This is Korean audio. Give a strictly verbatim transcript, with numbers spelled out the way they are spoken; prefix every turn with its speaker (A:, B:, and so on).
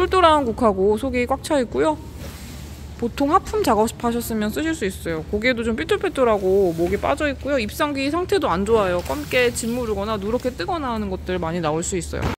A: 똘똘한 국하고 속이 꽉 차 있고요. 보통 하품 작업하셨으면 쓰실 수 있어요. 고개도 좀 삐뚤빼뚤하고 목이 빠져 있고요. 입상기 상태도 안 좋아요. 검게 짓무르거나 누렇게 뜨거나 하는 것들 많이 나올 수 있어요.